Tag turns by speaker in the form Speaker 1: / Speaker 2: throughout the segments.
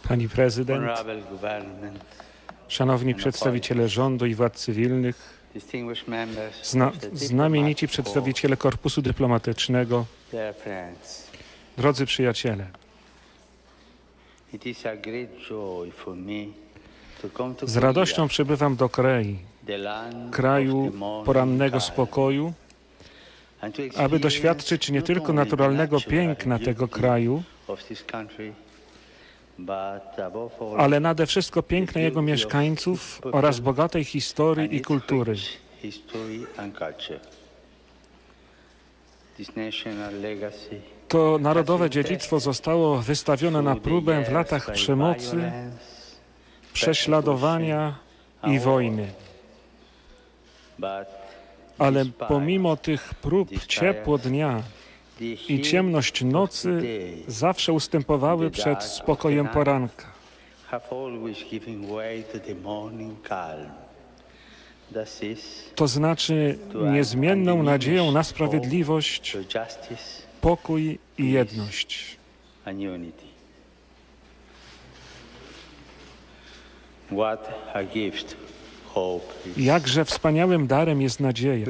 Speaker 1: Pani prezydent, szanowni przedstawiciele rządu i władz cywilnych, znamienici przedstawiciele korpusu dyplomatycznego, drodzy przyjaciele. Z radością przybywam do Krei, kraju porannego spokoju, aby doświadczyć nie tylko naturalnego piękna tego kraju, ale nade wszystko piękna jego mieszkańców oraz bogatej historii i kultury. To narodowe dziedzictwo zostało wystawione na próbę w latach przemocy, prześladowania i wojny. Ale pomimo tych prób ciepło dnia i ciemność nocy zawsze ustępowały przed spokojem poranka. To znaczy niezmienną nadzieją na sprawiedliwość, pokój i jedność. Jakże wspaniałym darem jest nadzieja.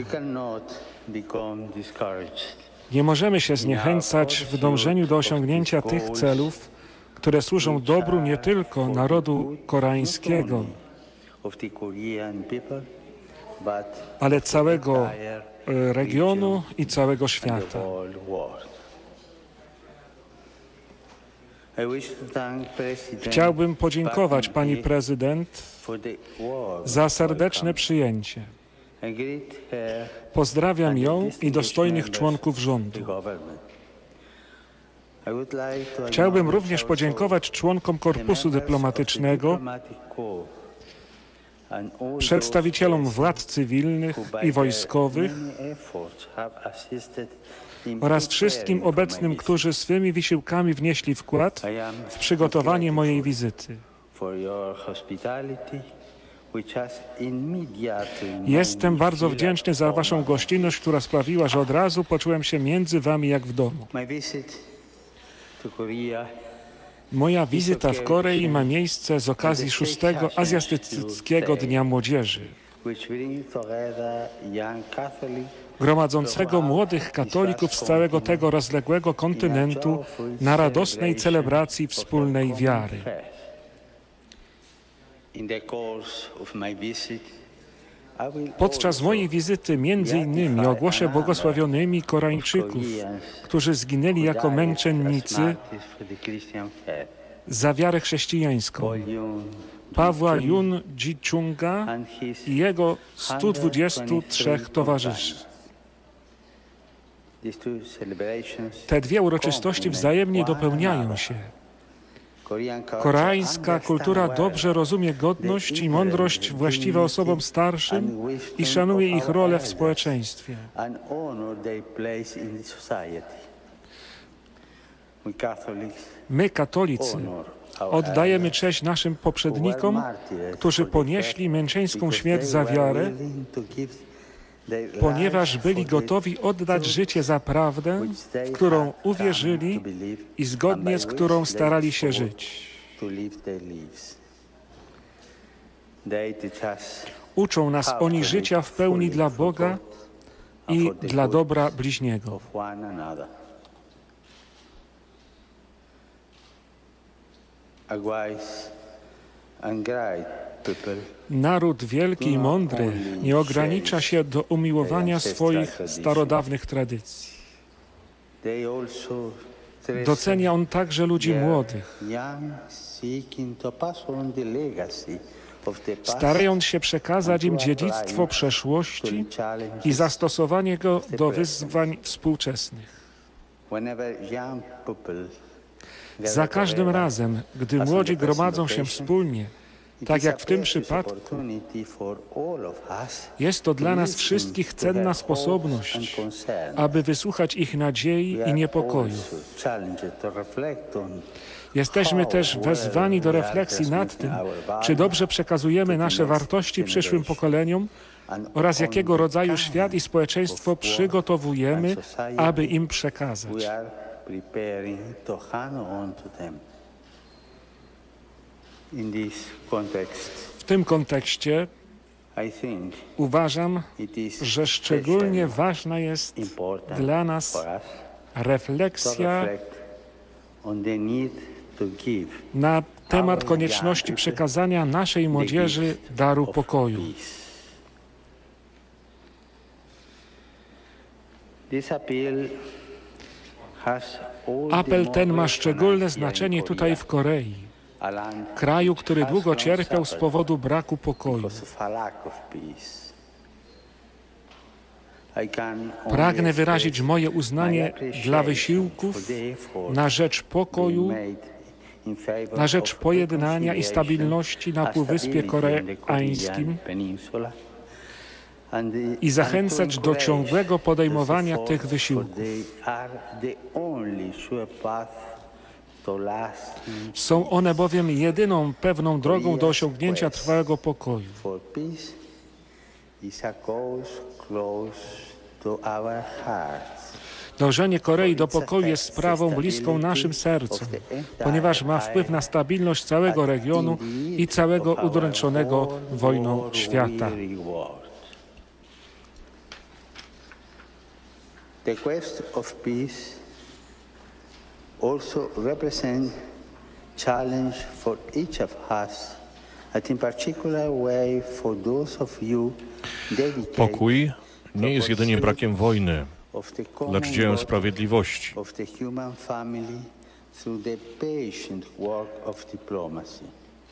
Speaker 1: Nie możemy się zniechęcać w dążeniu do osiągnięcia tych celów, które służą dobru nie tylko narodu koreańskiego, ale całego regionu i całego świata. Chciałbym podziękować pani prezydent za serdeczne przyjęcie. Pozdrawiam ją i dostojnych członków rządu. Chciałbym również podziękować członkom korpusu dyplomatycznego, przedstawicielom władz cywilnych i wojskowych oraz wszystkim obecnym, którzy swymi wysiłkami wnieśli wkład w przygotowanie mojej wizyty. Jestem bardzo wdzięczny za waszą gościnność, która sprawiła, że od razu poczułem się między wami jak w domu. Moja wizyta w Korei ma miejsce z okazji 6. Azjatyckiego Dnia Młodzieży, gromadzącego młodych katolików z całego tego rozległego kontynentu na radosnej celebracji wspólnej wiary. Podczas mojej wizyty między innymi ogłoszę błogosławionymi Koreańczyków, którzy zginęli jako męczennicy za wiarę chrześcijańską, Pawła Yun Ji-chunga i jego 123 towarzyszy. Te dwie uroczystości wzajemnie dopełniają się. Koreańska kultura dobrze rozumie godność i mądrość właściwe osobom starszym i szanuje ich rolę w społeczeństwie. My, katolicy, oddajemy cześć naszym poprzednikom, którzy ponieśli męczeńską śmierć za wiarę, ponieważ byli gotowi oddać życie za prawdę, w którą uwierzyli i zgodnie z którą starali się żyć. Uczą nas oni życia w pełni dla Boga i dla dobra bliźniego. Naród wielki i mądry nie ogranicza się do umiłowania swoich starodawnych tradycji. Docenia on także ludzi młodych, starając się przekazać im dziedzictwo przeszłości i zastosowanie go do wyzwań współczesnych. Za każdym razem, gdy młodzi gromadzą się wspólnie, tak jak w tym przypadku, jest to dla nas wszystkich cenna sposobność, aby wysłuchać ich nadziei i niepokoju. Jesteśmy też wezwani do refleksji nad tym, czy dobrze przekazujemy nasze wartości przyszłym pokoleniom oraz jakiego rodzaju świat i społeczeństwo przygotowujemy, aby im przekazać. W tym kontekście uważam, że szczególnie ważna jest dla nas refleksja na temat konieczności przekazania naszej młodzieży daru pokoju. Apel ten ma szczególne znaczenie tutaj w Korei, kraju, który długo cierpiał z powodu braku pokoju. Pragnę wyrazić moje uznanie dla wysiłków na rzecz pokoju, na rzecz pojednania i stabilności na Półwyspie Koreańskim i zachęcać do ciągłego podejmowania tych wysiłków. Są one bowiem jedyną pewną drogą do osiągnięcia trwałego pokoju. Dążenie Korei do pokoju jest sprawą bliską naszym sercom, ponieważ ma wpływ na stabilność całego regionu i całego udręczonego wojną świata.
Speaker 2: The quest of peace also represents challenge for each of us, and in particular way for those of you dedicated.
Speaker 3: Pokój nie jest jedynie brakiem wojny, lecz dziełem sprawiedliwości.
Speaker 2: Of the human family through the patient work of diplomacy.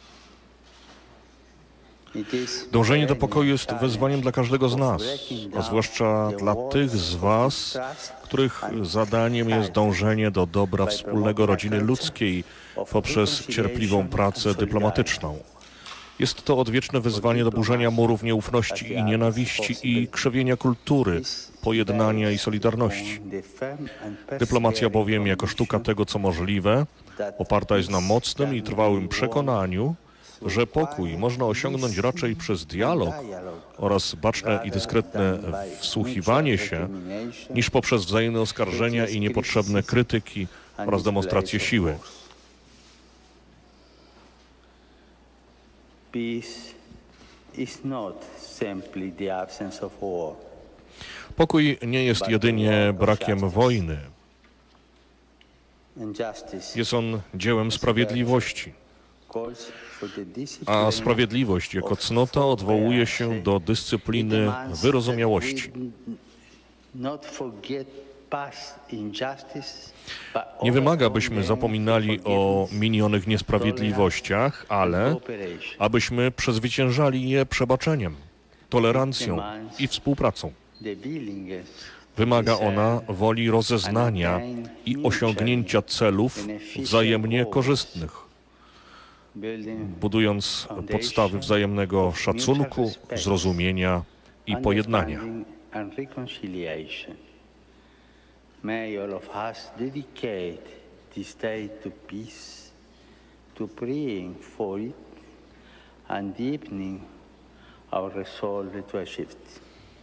Speaker 3: Dążenie do pokoju jest wyzwaniem dla każdego z nas, a zwłaszcza dla tych z Was, których zadaniem jest dążenie do dobra wspólnego rodziny ludzkiej poprzez cierpliwą pracę dyplomatyczną. Jest to odwieczne wyzwanie do burzenia murów nieufności i nienawiści i krzewienia kultury, pojednania i solidarności. Dyplomacja bowiem, jako sztuka tego, co możliwe, oparta jest na mocnym i trwałym przekonaniu, że pokój można osiągnąć raczej przez dialog oraz baczne i dyskretne wsłuchiwanie się, niż poprzez wzajemne oskarżenia i niepotrzebne krytyki oraz demonstracje siły. Pokój nie jest jedynie brakiem wojny. Jest on dziełem sprawiedliwości. A sprawiedliwość jako cnota odwołuje się do dyscypliny wyrozumiałości. Nie wymaga, byśmy zapominali o minionych niesprawiedliwościach, ale abyśmy przezwyciężali je przebaczeniem, tolerancją i współpracą. Wymaga ona woli rozeznania i osiągnięcia celów wzajemnie korzystnych, budując podstawy wzajemnego szacunku, zrozumienia i pojednania. May all of us dedicate this day to peace, to praying for it and deepening our resolve to achieve it.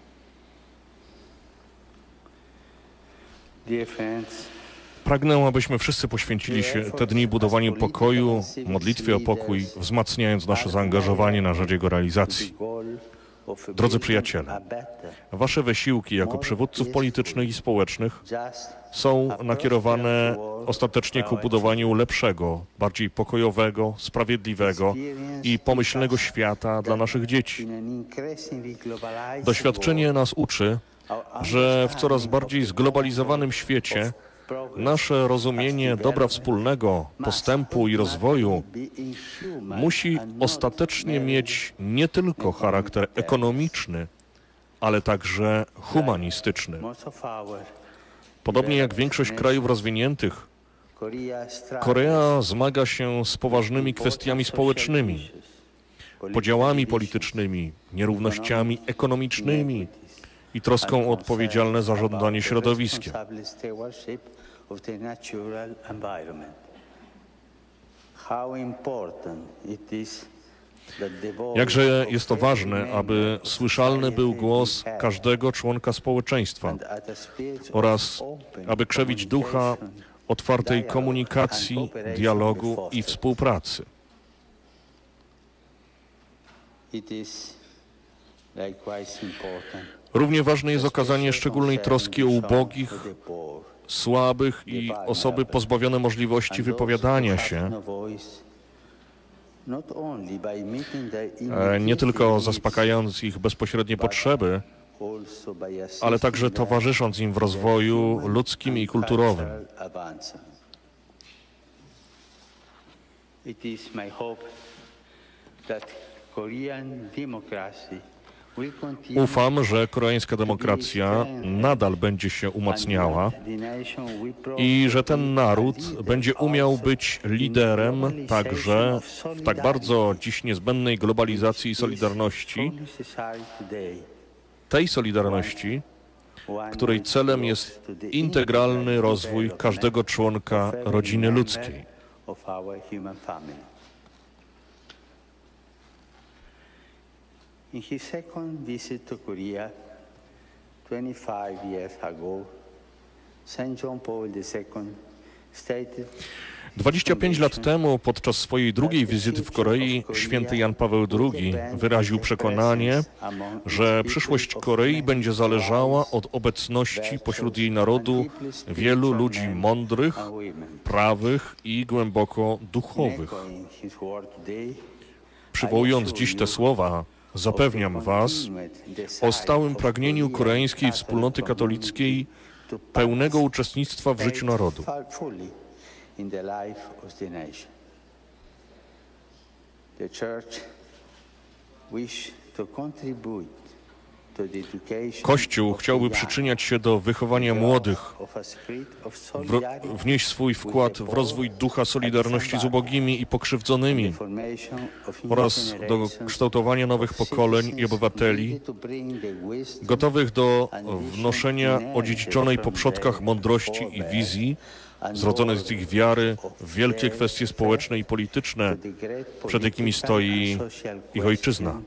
Speaker 3: Dear friends, pragnę, abyśmy wszyscy poświęcili się te dni budowaniu pokoju, modlitwie o pokój, wzmacniając nasze zaangażowanie na rzecz jego realizacji. Drodzy przyjaciele, wasze wysiłki jako przywódców politycznych i społecznych są nakierowane ostatecznie ku budowaniu lepszego, bardziej pokojowego, sprawiedliwego i pomyślnego świata dla naszych dzieci. Doświadczenie nas uczy, że w coraz bardziej zglobalizowanym świecie nasze rozumienie dobra wspólnego, postępu i rozwoju musi ostatecznie mieć nie tylko charakter ekonomiczny, ale także humanistyczny. Podobnie jak większość krajów rozwiniętych, Korea zmaga się z poważnymi kwestiami społecznymi, podziałami politycznymi, nierównościami ekonomicznymi i troską o odpowiedzialne zarządzanie środowiskiem. Jakże jest to ważne, aby słyszalny był głos każdego członka społeczeństwa oraz aby krzewić ducha otwartej komunikacji, dialogu i współpracy.
Speaker 2: It is likewise important
Speaker 3: Równie ważne jest okazanie szczególnej troski o ubogich,
Speaker 2: for the poor,
Speaker 3: słabych i osoby pozbawione możliwości wypowiadania się,
Speaker 2: not only by meeting their
Speaker 3: nie tylko zaspokajając ich bezpośrednie potrzeby,
Speaker 2: also by assisting
Speaker 3: ale także
Speaker 2: them
Speaker 3: towarzysząc im w rozwoju ludzkim i kulturowym.
Speaker 2: advancement. It is my hope that Korean democracy will continue
Speaker 3: Ufam, że koreańska demokracja nadal będzie się umacniała i że ten naród będzie umiał być liderem także w tak bardzo dziś niezbędnej globalizacji i solidarności, tej solidarności, której celem jest integralny rozwój każdego członka rodziny ludzkiej.
Speaker 2: In his second visit to Korea 25 years ago, St. John Paul II stated
Speaker 3: 25 lat temu, podczas swojej drugiej wizyty w Korei, święty Jan Paweł II wyraził przekonanie, że przyszłość Korei będzie zależała od obecności pośród jej narodu wielu ludzi mądrych, prawych i głęboko duchowych. Przywołując dziś te słowa, zapewniam Was o stałym pragnieniu koreańskiej wspólnoty katolickiej pełnego uczestnictwa w życiu narodu.
Speaker 2: In the life of the nation. The Church wish to contribute to the education
Speaker 3: Kościół chciałby przyczyniać się do wychowania młodych,
Speaker 2: of a spirit of
Speaker 3: wnieść swój wkład w rozwój ducha solidarności z ubogimi i pokrzywdzonymi oraz do kształtowania nowych pokoleń i obywateli gotowych do wnoszenia odziedziczonej po przodkach mądrości i wizji zrodzonej z ich wiary w wielkie kwestie społeczne i polityczne, przed jakimi stoi ich ojczyzna.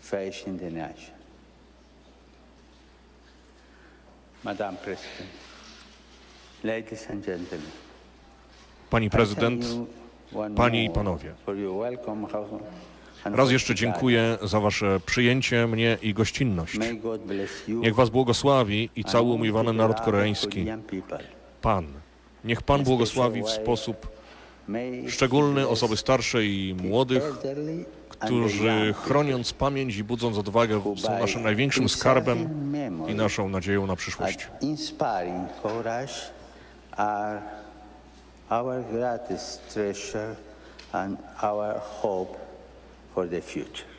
Speaker 2: Madam President, ladies and gentlemen,
Speaker 3: Pani prezydent, panie i panowie, raz jeszcze dziękuję za wasze przyjęcie mnie i gościnność. Niech was błogosławi i cały umiłowany naród koreański. Pan. Niech Pan błogosławi w sposób szczególny osoby starsze i młodych, którzy chroniąc pamięć i budząc odwagę są naszym największym skarbem i naszą nadzieją na przyszłość.
Speaker 2: Inspiring courage are our greatest treasure and our hope for the future.